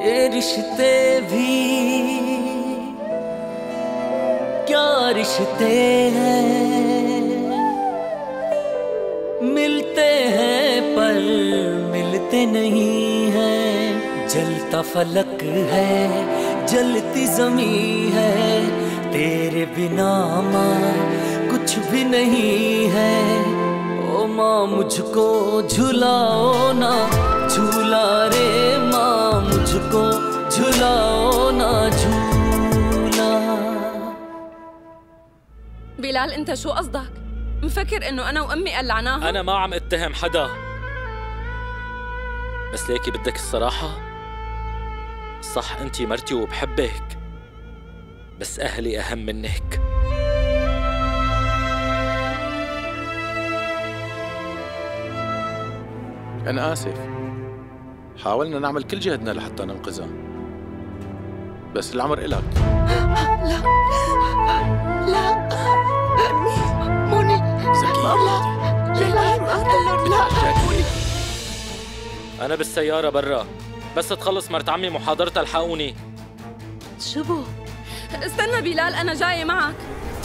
ये रिश्ते भी क्या रिश्ते हैं, मिलते हैं पर मिलते नहीं हैं। जलता फलक है, जलती ज़मीं है, तेरे बिना माँ कुछ भी नहीं है। ओ माँ मुझको झुलाओ ना झूला रे, माँ मुझको झुलाओ ना झूला। بلال انت شو قصدك؟ مفكر انه انا وامي قلعناها؟ انا ما عم اتهم حدا، بس ليكي بدك الصراحة؟ صح انتي مرتي وبحبك، بس اهلي اهم منك. أنا آسف، حاولنا نعمل كل جهدنا لحتى ننقذها، بس الأمر إلك. لا لا أمي موني زكية لا انا بالسيارة برا، بس تخلص مرت عمي محاضرتها الحقوني. شبو؟ استنى بلال انا جاية معك.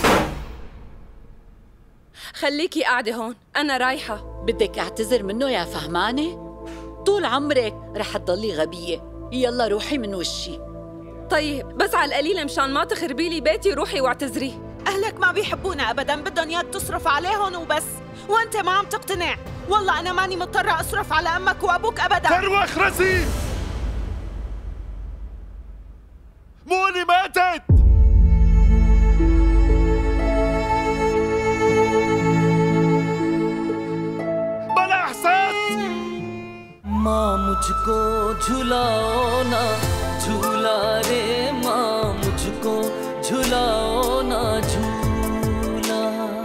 خليكي قاعدة هون، انا رايحة. بدك اعتذر منه يا فهمانة؟ طول عمرك رح تضلي غبية. يلا روحي من وشي. طيب بس على القليل مشان ما تخربي لي بيتي روحي واعتذري. أهلك ما بيحبونا أبداً، بدهم إياك تصرف عليهم وبس، وأنت ما عم تقتنع. والله أنا ماني مضطرة أصرف على أمك وأبوك أبداً. فروخ رزين، موني ماتت. بلا إحساس. माँ मुझको झुलाओ ना झूला रे, माँ मुझको झुलाओ ना झूला।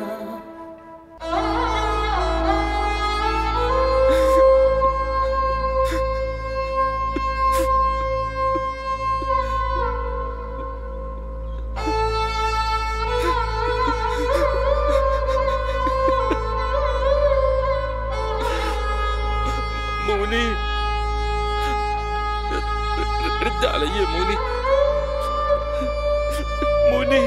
موني رد علي موني، موني.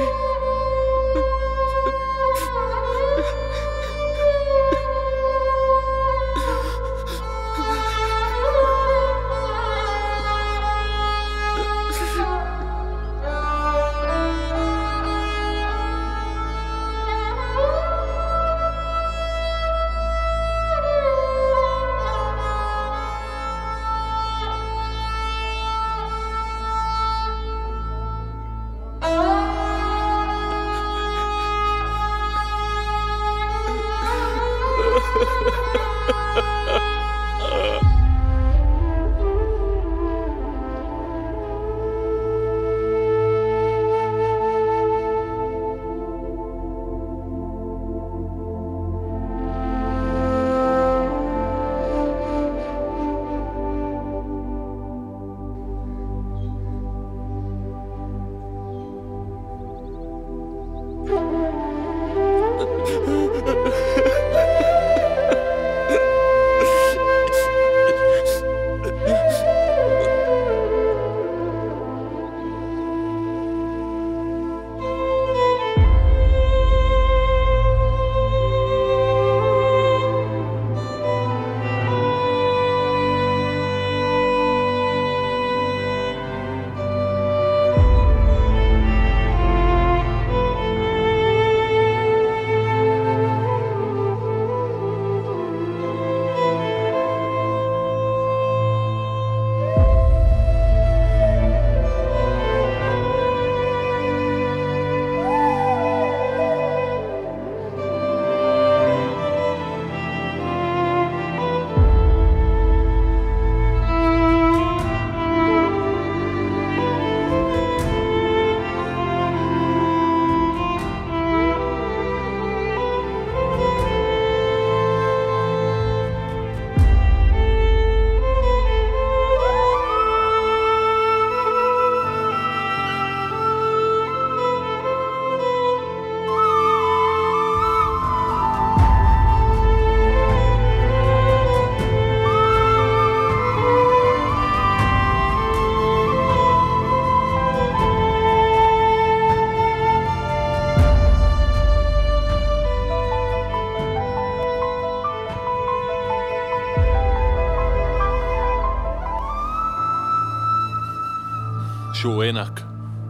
شو وينك؟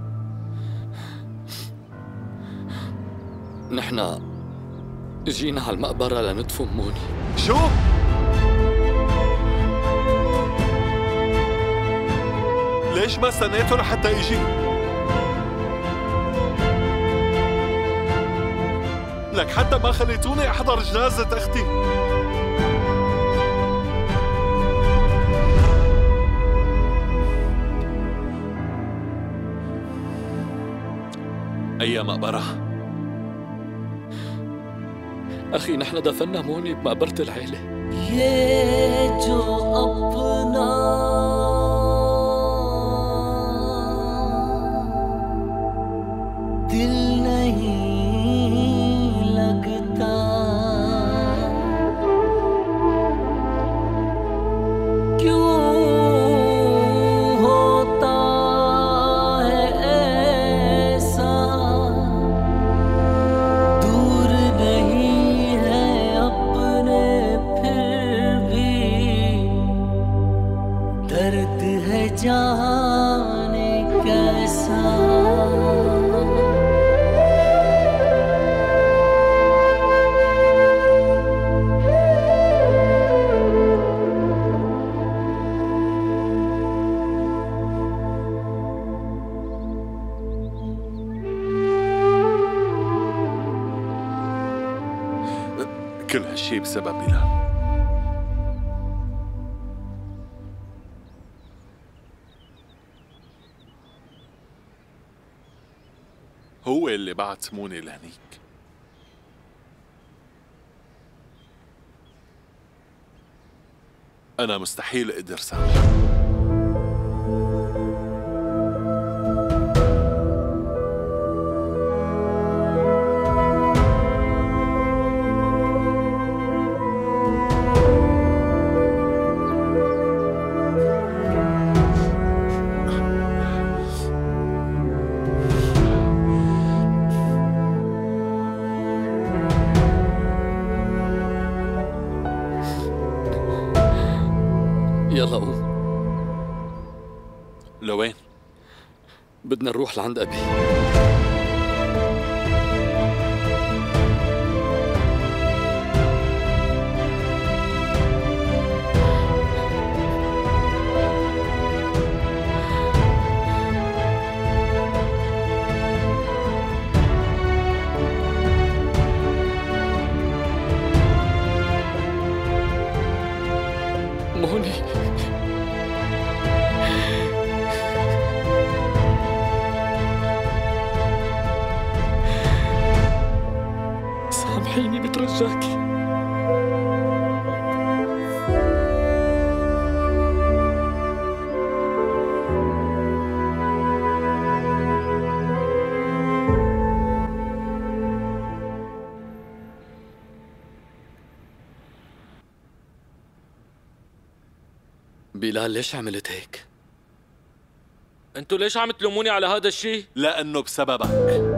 نحن جينا على المقبرة لندفن موني. شو؟ ليش ما استنيته لحتى يجي؟ لك حتى ما خليتوني احضر جنازة اختي. أي مقبرة؟ أخي نحن دفنا موني بمقبرة العيلة. ये जो अपना दिल नहीं लगता क्यों होता है ऐसा दूर नहीं है अपने फिर भी दर्द है जाने कैसा كل هالشي بسبب بلال. هو اللي بعت موني لهنيك. أنا مستحيل أقدر سامحه. يلا قوم، لوين؟ بدنا نروح لعند أبي. موني سامحيني بترجاكي. بلال ليش عملت هيك؟ انتوا ليش عم تلوموني على هذا الشيء؟ لأنه بسببك.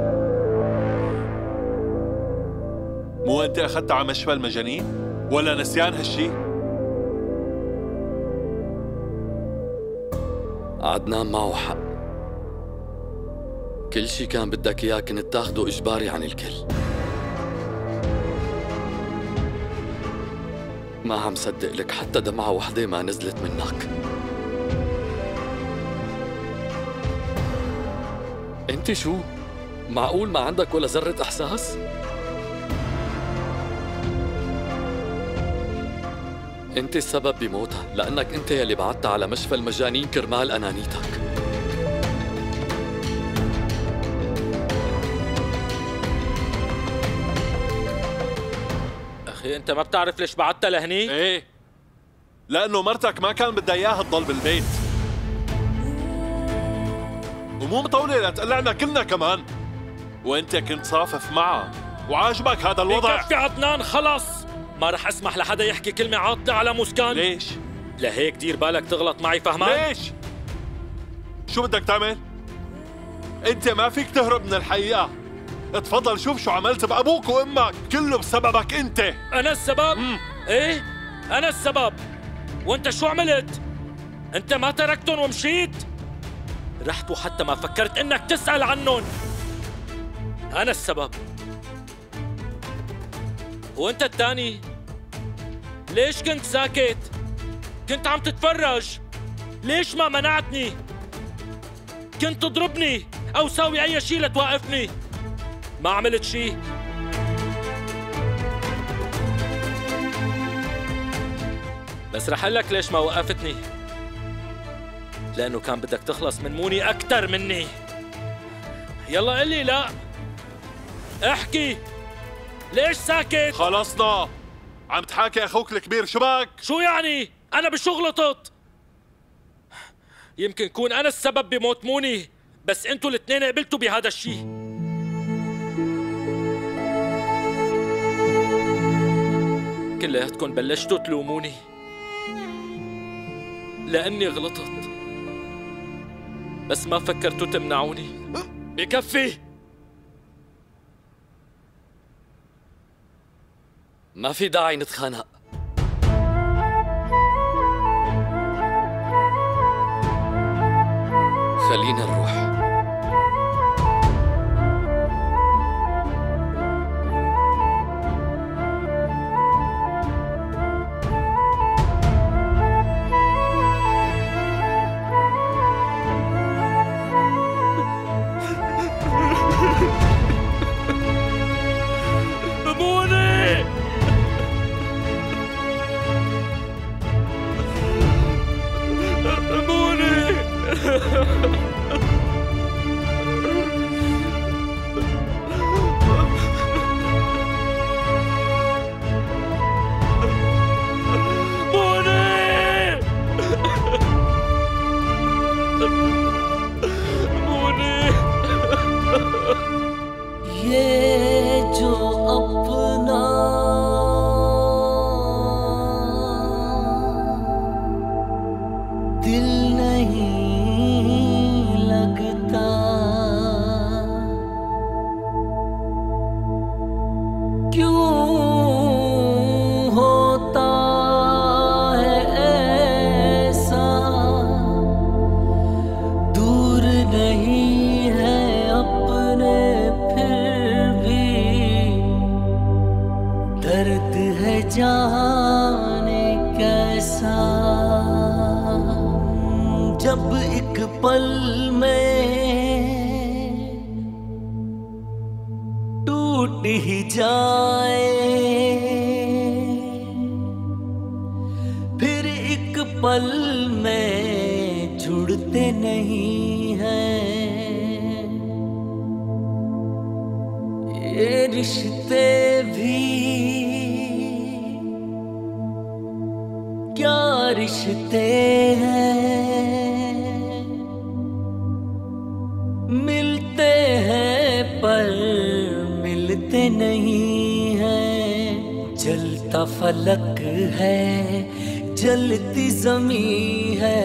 مو أنت أخذت على مشفى المجانين؟ ولا نسيان هالشي؟ عدنان معه حق، كل شي كان بدك إياه كنت تاخده إجباري عن الكل. ما عم صدق لك حتى دمعة وحدة ما نزلت منك. انت شو؟ معقول ما عندك ولا ذرة إحساس؟ انت السبب بموتها، لأنك انت يلي بعدتها على مشفى المجانين كرمال أنانيتك. أخي أنت ما بتعرف ليش بعتها لهني؟ إيه، لأنه مرتك ما كان بدها إياها تضل بالبيت، ومو مطولة لتقلعنا كلنا كمان، وأنت كنت صافف معها وعاجبك هذا الوضع. بكفي عدنان خلص، ما رح أسمح لحدا يحكي كلمة عاطلة على مسكان. ليش؟ لهيك دير بالك تغلط معي فهمان؟ ليش؟ شو بدك تعمل؟ أنت ما فيك تهرب من الحقيقة. اتفضل شوف شو عملت بأبوك وأمك، كله بسببك أنت. أنا السبب؟ إيه؟ أنا السبب. وأنت شو عملت؟ أنت ما تركتهم ومشيت؟ رحت وحتى ما فكرت إنك تسأل عنهم. أنا السبب. وأنت الثاني، ليش كنت ساكت؟ كنت عم تتفرج. ليش ما منعتني؟ كنت تضربني أو ساوي أي شيء لتوقفني. ما عملت شيء. بس رح أقلك ليش ما وقفتني. لأنه كان بدك تخلص من موني أكتر مني. يلا قلي لا. احكي. ليش ساكت؟ خلصنا. عم تحاكي أخوك الكبير، شو بك؟ شو يعني؟ أنا بشو غلطت؟ يمكن كون أنا السبب بموت موني، بس أنتوا الاثنين قبلتوا بهذا الشيء. كلياتكم بلشتوا تلوموني لأني غلطت، بس ما فكرتوا تمنعوني. بكفي. ما في داعي نتخانق. خلينا نروح. फलक है, जलती ज़मीं है,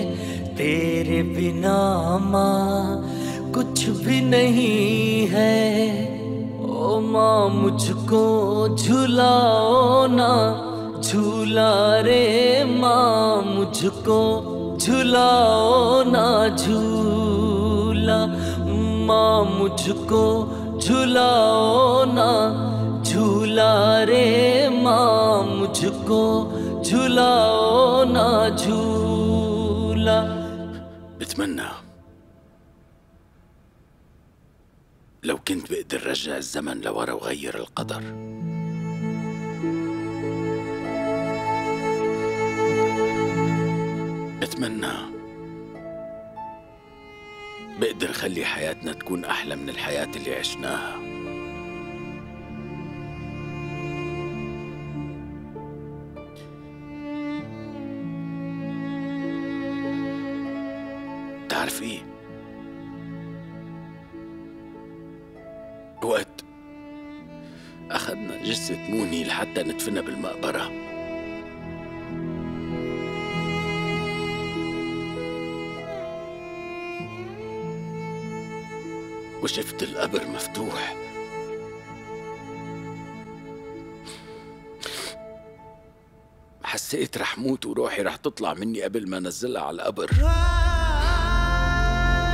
तेरे बिना माँ कुछ भी नहीं है। ओ माँ मुझको झुलाओ ना झूला रे माँ, मुझको झुलाओ ना झूला माँ, मुझको झुलाओ ना झूला रे माँ, मुझको झुलाओ ना झूला। بتمنى لو كنت بقدر رجع الزمن لورا وغير القدر. بتمنى بقدر خلي حياتنا تكون أحلى من الحياة اللي عشناها. تعرف ايه؟ وقت أخذنا جثة موني لحتى ندفنها بالمقبرة، وشفت القبر مفتوح، حسيت رح موت وروحي رح تطلع مني قبل ما نزلها على القبر.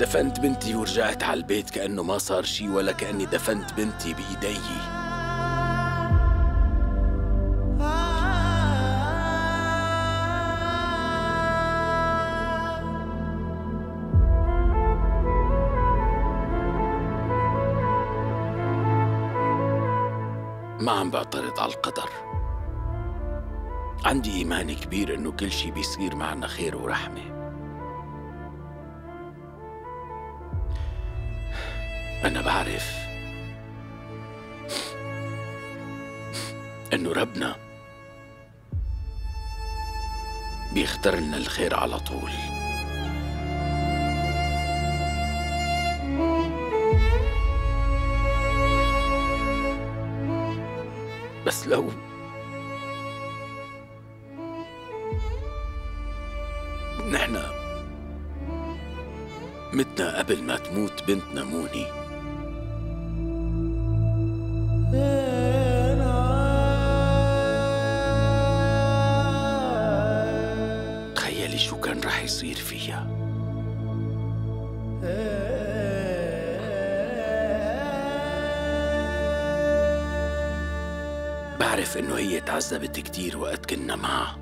دفنت بنتي ورجعت على البيت كأنه ما صار شي، ولا كأني دفنت بنتي بإيدي. ما عم بعترض على القدر، عندي إيمان كبير إنه كل شي بيصير معنا خير ورحمة. أنا بعرف إنه ربنا بيختار لنا الخير على طول. بس لو نحن متنا قبل ما تموت بنتنا موني، تخيلي شو كان رح يصير فيها. بعرف إنه هي تعذبت كتير وقت كنا معها،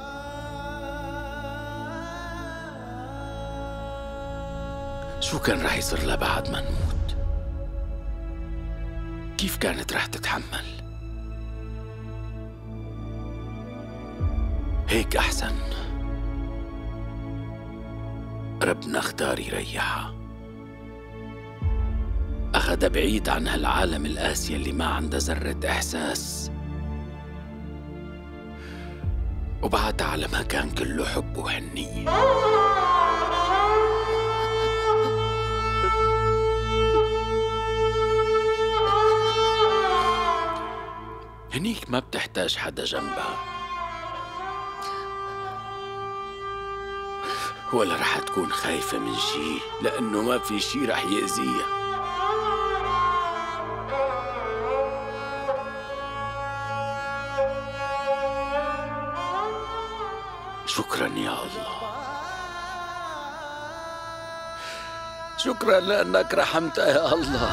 شو كان رح يصير لها بعد ما نموت؟ كيف كانت رح تتحمل؟ هيك أحسن، ربنا اختار يريحها، أخدها بعيد عن هالعالم القاسي اللي ما عنده ذرة إحساس، وبعتها على مكان كله حب وحنية. هنيك ما بتحتاج حدا جنبها، ولا رح تكون خايفة من شي، لأنه ما في شي رح يأذيها. شكراً يا الله، شكراً لأنك رحمتها يا الله.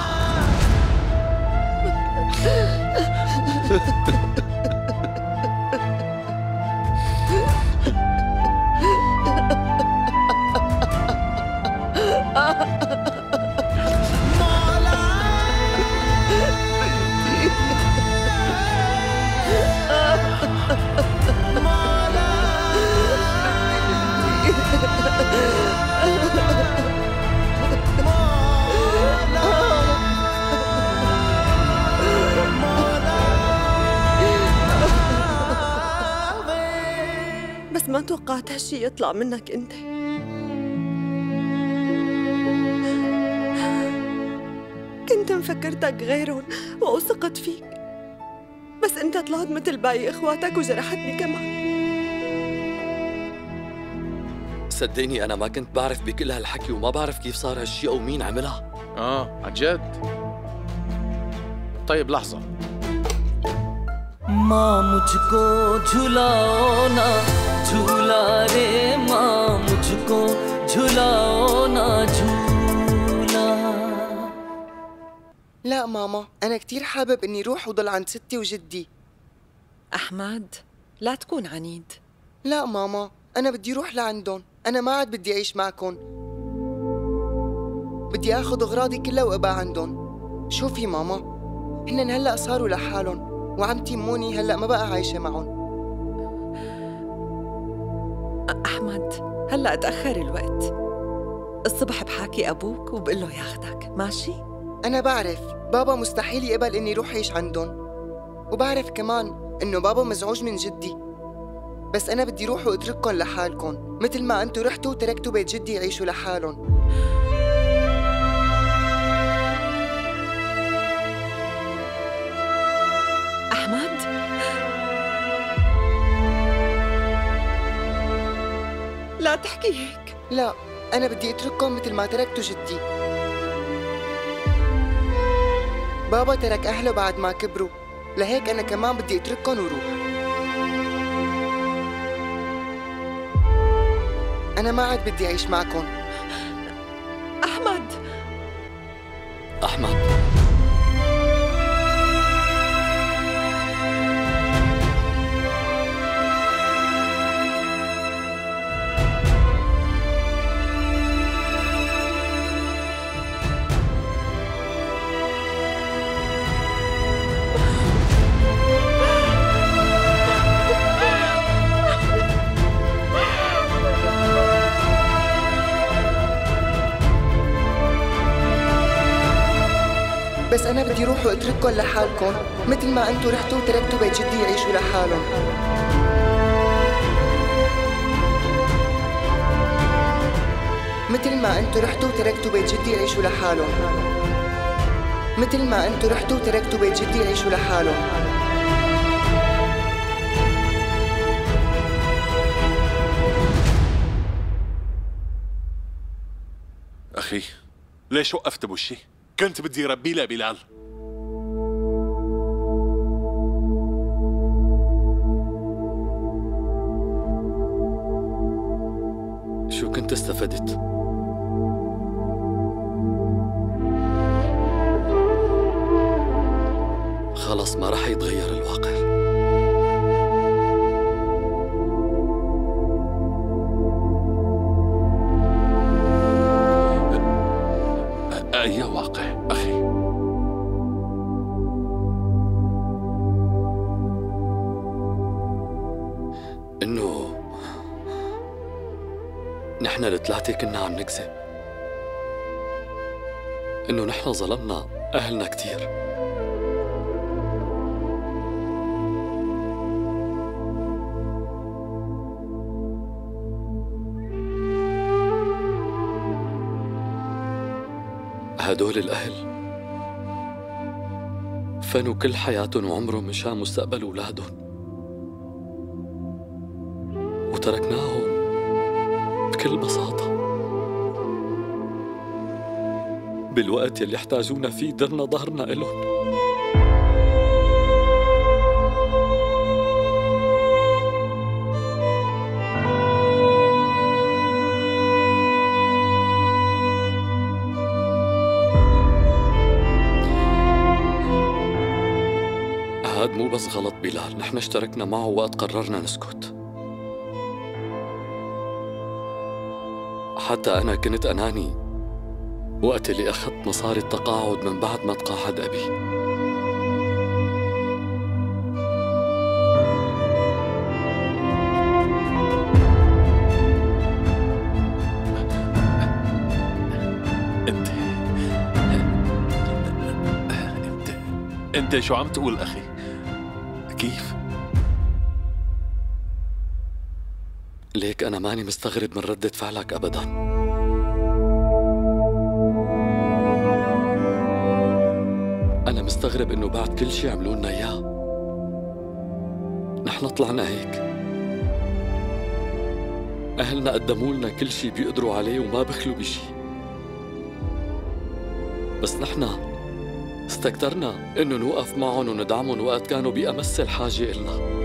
بس ما توقعت هالشي يطلع منك انت. كنت مفكرتك غيرهم ووثقت فيك، بس انت طلعت مثل باقي اخواتك وجرحتني كمان. صدقني أنا ما كنت بعرف بكل هالحكي وما بعرف كيف صار هالشي أو مين عملها. عن جد؟ طيب لحظة. माँ मुझको झुलाओ ना झूला रे, माँ मुझको झुलाओ ना झूला. لا ماما، أنا كتير حابب إني روح وضل عند ستي وجدي. أحمد لا تكون عنيد. لا ماما، أنا بدي روح لعندهم، أنا ما عاد بدي أعيش معكم. بدي آخذ أغراضي كلها وأبقى عندهم. شوفي ماما، هن هلأ صاروا لحالهم، وعمتي موني هلأ ما بقى عايشة معهم. أحمد هلأ تأخر الوقت، الصبح بحاكي أبوك وبقول له ياخدك، ماشي؟ أنا بعرف بابا مستحيل يقبل إني روح عيش عندهم، وبعرف كمان إنه بابا مزعوج من جدي، بس أنا بدي روح وأترككم لحالكم مثل ما أنتوا رحتوا وتركتوا بيت جدي يعيشوا لحالهم. أحمد لا تحكي هيك. لا، أنا بدي أترككم مثل ما تركتوا جدي. بابا ترك أهله بعد ما كبروا، لهيك أنا كمان بدي أترككم وروح. أنا ما عاد بدي أعيش معكم. أحمد أحمد، بس أنا بدي روح وأترككن لحالكن مثل ما أنتوا رحتوا وتركتوا بيت جدي يعيشوا لحالهم. مثل ما أنتوا رحتوا وتركتوا بيت جدي يعيشوا لحالهم. مثل ما أنتوا رحتوا وتركتوا بيت جدي يعيشوا لحالهم. أخي ليش وقفت بوشي؟ كنت بدي ربي لبلال. شو كنت استفدت؟ خلص ما رح يتغير الواقع. أي واقع أخي؟ إنه نحن الثلاثة كنا عم نكذب، إنه نحن ظلمنا أهلنا كتير. هدول الأهل فنوا كل حياتهم وعمرهم مشان مستقبل أولادهم، وتركناهم بكل بساطة بالوقت يلي احتاجونا فيه. درنا ظهرنا إلهم. هاد مو بس غلط بلال، نحن اشتركنا معه وقت قررنا نسكت. حتى أنا كنت أناني وقت اللي أخذت مصاري التقاعد من بعد ما تقاعد أبي. أنت شو عم تقول أخي؟ كيف؟ ليك أنا ماني مستغرب من ردة فعلك أبداً. أنا مستغرب إنه بعد كل شي عملوا لنا إياه نحن طلعنا هيك. أهلنا قدموا لنا كل شي بيقدروا عليه وما بخلوا بشي، بس نحن استكترنا إنه نوقف معهم وندعمهم وقت كانوا بأمس الحاجة إلنا.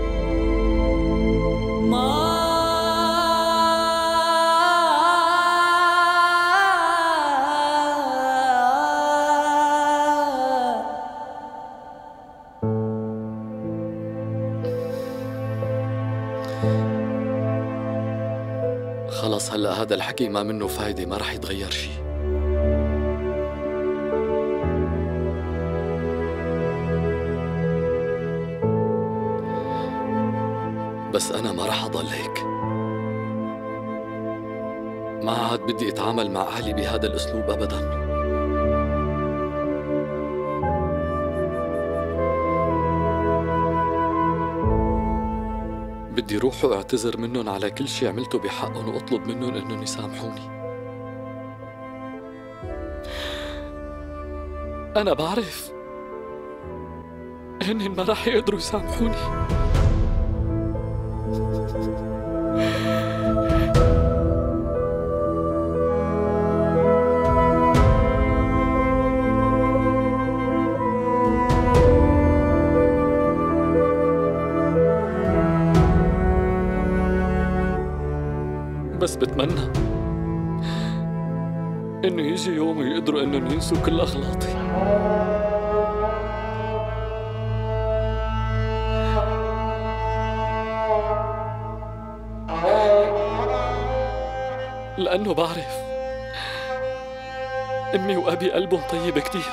خلص هلأ هذا الحكي ما منه فايدة، ما رح يتغير شي. بس أنا ما رح أضل هيك. ما عاد بدي أتعامل مع أهلي بهذا الأسلوب أبداً. بدي روح واعتذر منهم على كل شي عملته بحقهم وأطلب منهم إنهم يسامحوني. أنا بعرف هن ما رح يقدروا يسامحوني. بس بتمنى إنه يجي يوم ويقدروا إنهم ينسوا كل أغلاطي. لأنه بعرف أمي وأبي قلبهم طيب كتير.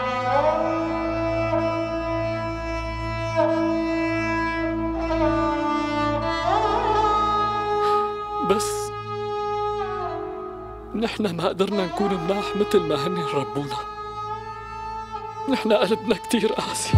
بس نحن ما قدرنا نكون مناح مثل ما هن ربونا. نحن قلبنا كتير قاسي.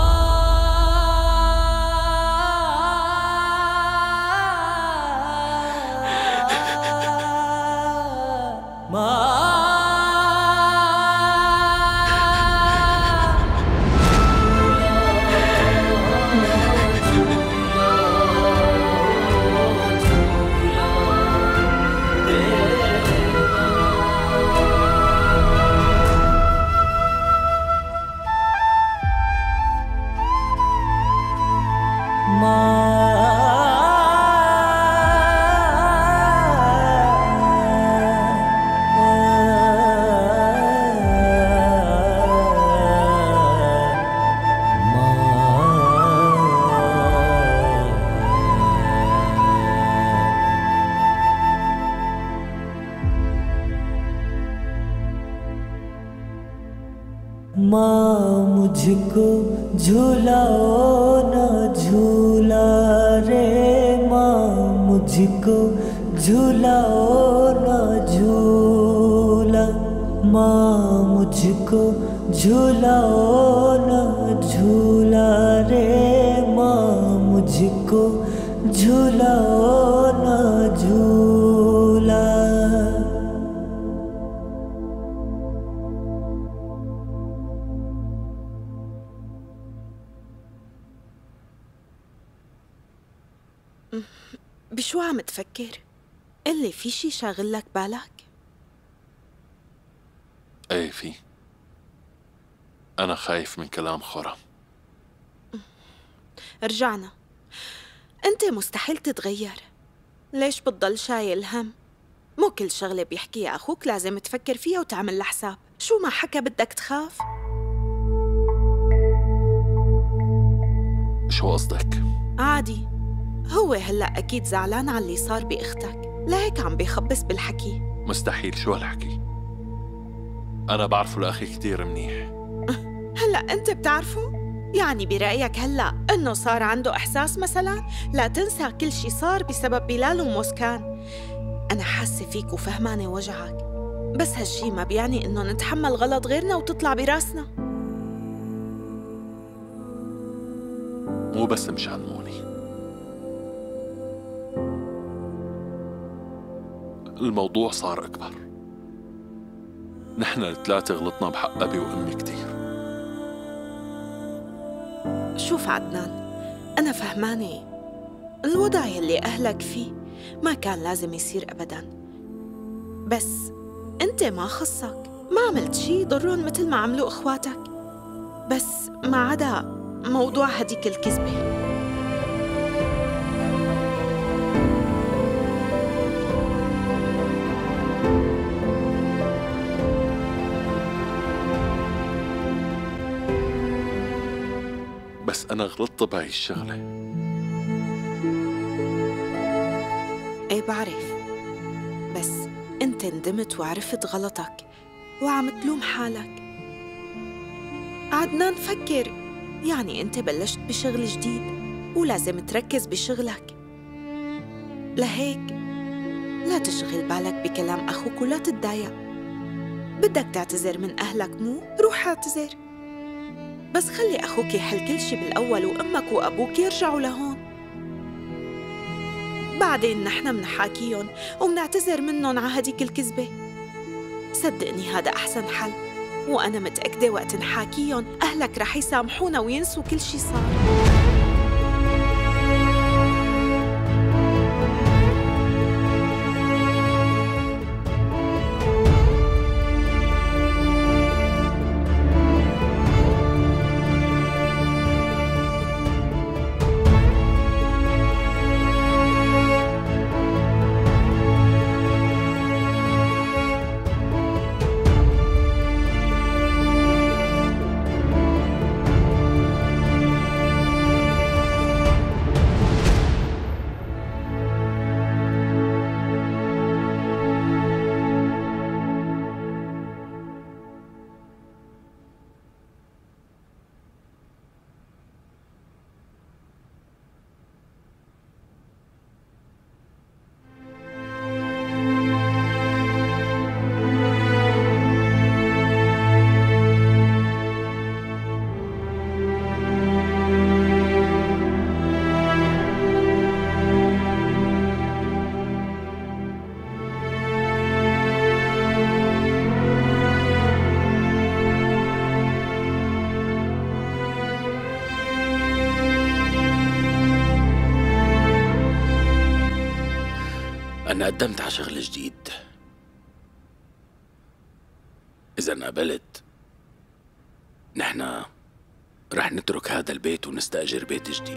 माँ मुझको झूलाओ ना झूला रे, माँ मुझको झूलाओ ना झूला, माँ मुझको झूलाओ ना झूला रे, माँ मुझको झूलाओ ना झूला। بشو عم تفكر؟ قلي في شي شاغل لك بالك؟ ايه في. أنا خايف من كلام خورم. رجعنا. أنت مستحيل تتغير. ليش بتضل شايل هم؟ مو كل شغلة بيحكيها أخوك لازم تفكر فيها وتعمل لها حساب. شو ما حكى بدك تخاف؟ شو قصدك؟ عادي. هو هلأ أكيد زعلان على اللي صار بأختك، لهيك عم بيخبص بالحكي. مستحيل. شو هالحكي؟ أنا بعرفه لأخي كتير منيح. هلأ أنت بتعرفه؟ يعني برأيك هلأ إنه صار عنده إحساس مثلاً؟ لا تنسى كل شي صار بسبب بلال وموسكان. أنا حاسة فيك وفهمانة وجعك، بس هالشي ما بيعني إنه نتحمل غلط غيرنا وتطلع براسنا. مو بس مشان موني، الموضوع صار أكبر. نحن الثلاثة غلطنا بحق أبي وأمي كتير. شوف عدنان، أنا فهمانة الوضع يلي أهلك فيه ما كان لازم يصير أبداً، بس أنت ما خصك، ما عملت شي يضرهم مثل ما عملوا إخواتك، بس ما عدا موضوع هديك الكذبة. بس أنا غلطت بهاي الشغلة. إيه بعرف، بس أنت ندمت وعرفت غلطك وعم تلوم حالك. عدنان فكر، يعني أنت بلشت بشغل جديد ولازم تركز بشغلك، لهيك لا تشغل بالك بكلام أخوك ولا تتضايق. بدك تعتذر من أهلك مو؟ روح اعتذر، بس خلي أخوك يحل كل شي بالأول وأمك وأبوك يرجعوا لهون. بعدين نحن منحاكيهم ومنعتذر منهم على هديك الكذبة. صدقني هذا أحسن حل، وأنا متأكدة وقت نحاكيهم أهلك رح يسامحونا وينسوا كل شي صار. أنا قدمت على شغل جديد. إذا انقبلت نحن رح نترك هذا البيت ونستأجر بيت جديد.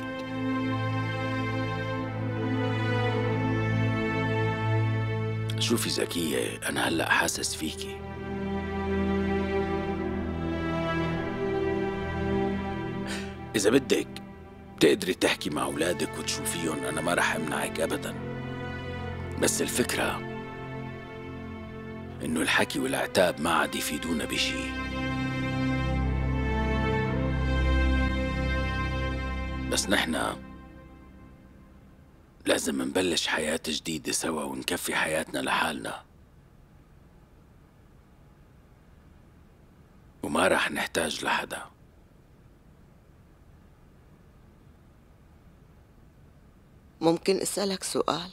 شوفي زكية، أنا هلأ حاسس فيكي. إذا بدك بتقدري تحكي مع أولادك وتشوفيهم، أنا ما رح أمنعك أبداً. بس الفكرة إنه الحكي والعتاب ما عاد يفيدونا بشي. بس نحن لازم نبلش حياة جديدة سوا ونكفي حياتنا لحالنا، وما رح نحتاج لحدا. ممكن أسألك سؤال؟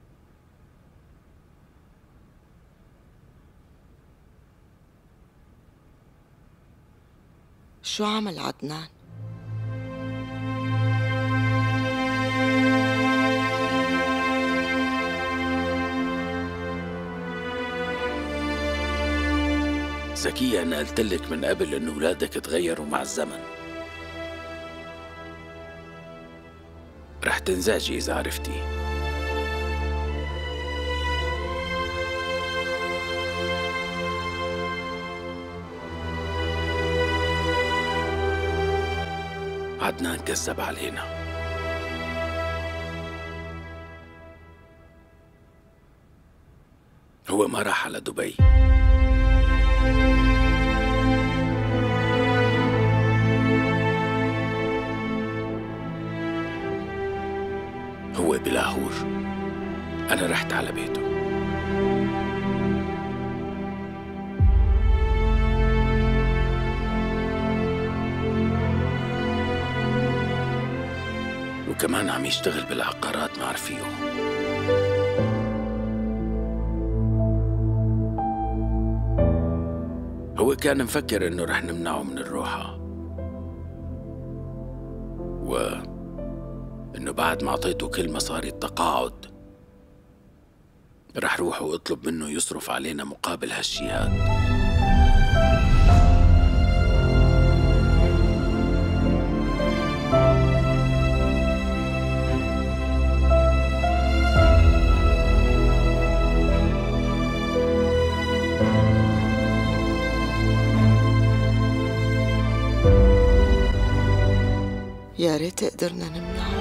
شو عمل عدنان؟ زكية، أنا قلتلك من قبل إنه أولادك تغيروا مع الزمن. رح تنزعجي إذا عرفتي. عدنان كذب علينا. هو ما راح على دبي. هو بلاهور. أنا رحت على بيته. وكمان عم يشتغل بالعقارات مع رفيقه. هو كان مفكر إنه رح نمنعه من الروحة، إنه بعد ما أعطيته كل مصاري التقاعد رح روح وأطلب منه يصرف علينا مقابل هالشيهات. يا ريت قدرنا نمنعه.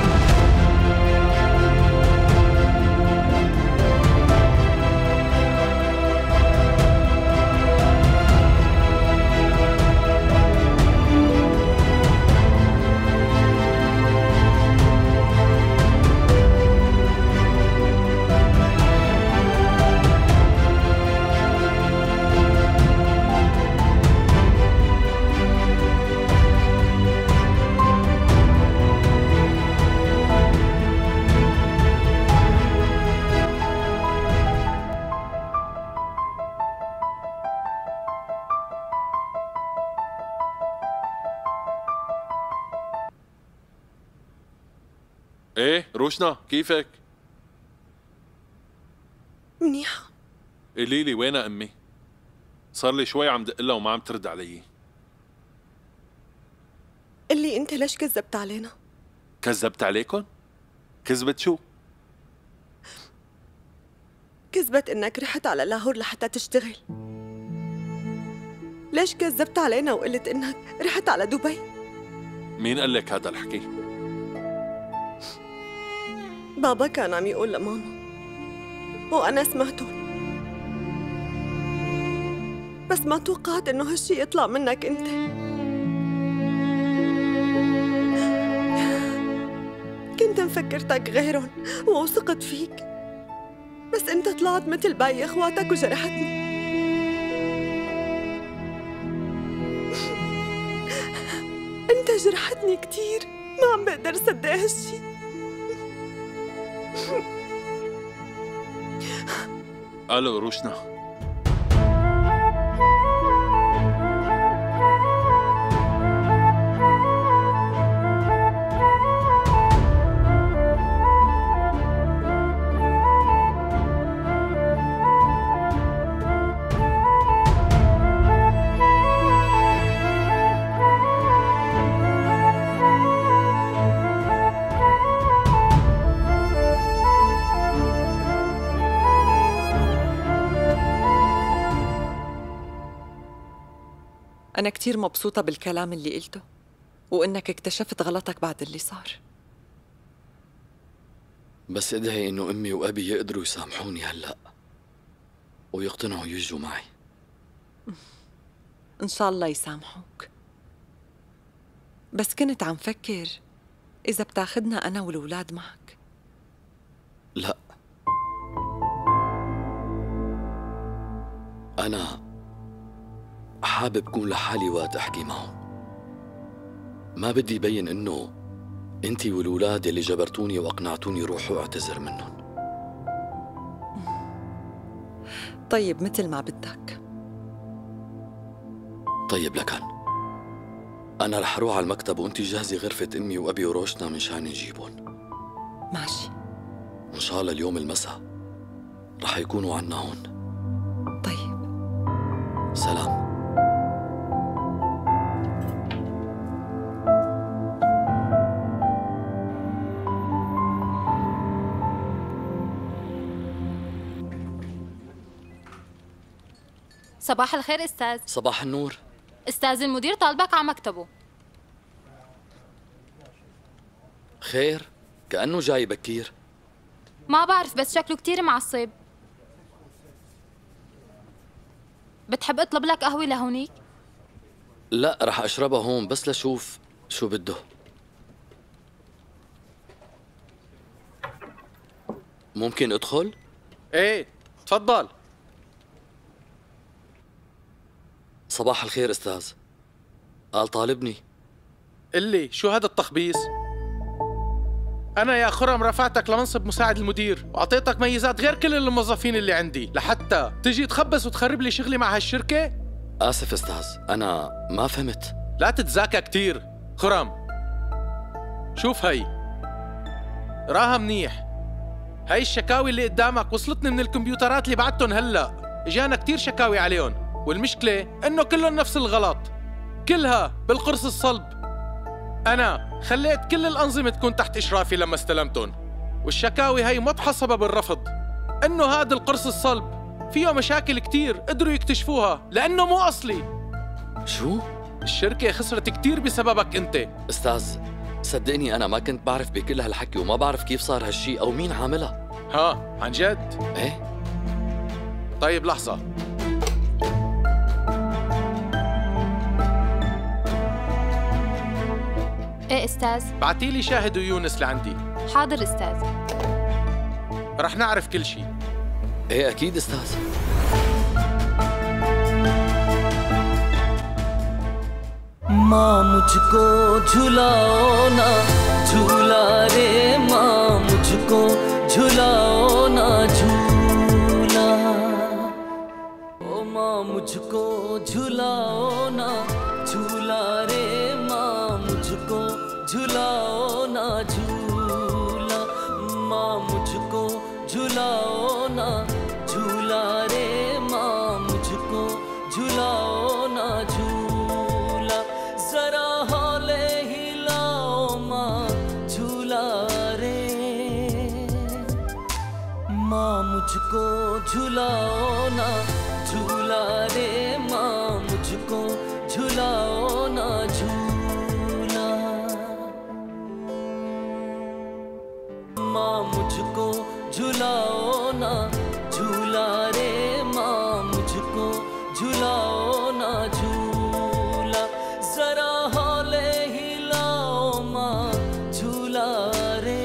ايه روشنا، كيفك؟ منيحة. قولي لي وينها امي؟ صار لي شوي عم دق لها وما عم ترد علي. قلي انت ليش كذبت علينا؟ كذبت عليكم؟ كذبت شو؟ كذبت انك رحت على لاهور لحتى تشتغل. ليش كذبت علينا وقلت انك رحت على دبي؟ مين قال لك هذا الحكي؟ بابا كان عم يقول لماما وأنا سمعته، بس ما توقعت إنه هالشي يطلع منك أنت. كنت مفكرتك غيرهم ووثقت فيك، بس أنت طلعت مثل باقي إخواتك وجرحتني. أنت جرحتني كتير، ما عم بقدر صدق هالشي. الو روشنا، أنا كتير مبسوطة بالكلام اللي قلته وإنك اكتشفت غلطك بعد اللي صار. بس ادعي إنه أمي وأبي يقدروا يسامحوني هلأ ويقتنعوا يجوا معي. إن شاء الله يسامحوك. بس كنت عم فكر إذا بتاخدنا أنا والولاد معك. لا، أنا حابب كون لحالي وقت أحكي معهم. ما بدي يبين إنه أنتي والولاد اللي جبرتوني وأقنعتوني روحوا أعتذر منهم. طيب مثل ما بدك. طيب لكن أنا رح أروح على المكتب وأنتي جهزي غرفة أمي وأبي وروشنا منشان نجيبهم. ماشي. وإن شاء الله اليوم المساء رح يكونوا عنا هون. طيب. سلام. صباح الخير أستاذ. صباح النور. أستاذ المدير طالبك على مكتبه. خير؟ كأنه جاي بكير. ما بعرف بس شكله كتير معصب. بتحب اطلب لك قهوة لهونيك؟ لا، رح أشربها هون بس لشوف شو بده. ممكن أدخل؟ ايه تفضل. صباح الخير أستاذ. قال طالبني. قلي شو هذا التخبيص؟ أنا يا خرم رفعتك لمنصب مساعد المدير وأعطيتك ميزات غير كل الموظفين اللي عندي لحتى تجي تخبص وتخرب لي شغلي مع هالشركة؟ آسف أستاذ، أنا ما فهمت. لا تتزاكى كتير خرم. شوف هي راها منيح. هاي الشكاوي اللي قدامك وصلتني من الكمبيوترات اللي بعتهم هلأ. إجانا كتير شكاوي عليهم، والمشكلة إنه كلهم نفس الغلط، كلها بالقرص الصلب. أنا خليت كل الأنظمة تكون تحت إشرافي لما استلمتهم، والشكاوي هي مضحى سبب الرفض إنه هذا القرص الصلب فيه مشاكل كتير قدروا يكتشفوها لأنه مو أصلي. شو؟ الشركة خسرت كتير بسببك أنت. أستاذ صدقني أنا ما كنت بعرف بكل هالحكي وما بعرف كيف صار هالشي أو مين عاملها. ها عن جد؟ إيه. طيب لحظة. ايه أستاذ؟ بعتيلي شاهد ويونس لعندي. حاضر أستاذ. رح نعرف كل شي. ايه أكيد أستاذ. माँ मुझको झुलाओ ना झूला रे माँ मुझको झुलाओ ना झूला ओ माँ मुझको झुलाओ ना झूला रे माँ मुझको झुलाओ ना झूला माँ मुझको झुलाओ ना झूला रे माँ मुझको झुलाओ ना झूला जरा हौले हिलाओ माँ झूला रे माँ मुझको झुलाओ ना झूला रे माँ मुझको झुलाओ ना झूला माँ मुझको झुलाओ ना झूला रे माँ मुझको झुलाओ ना झूला जरा हौले हिलाओ माँ झूला रे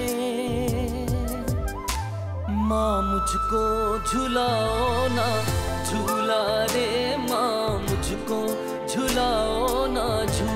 माँ मुझको झुलाओ ना झूला रे माँ मुझको झुलाओ ना झूला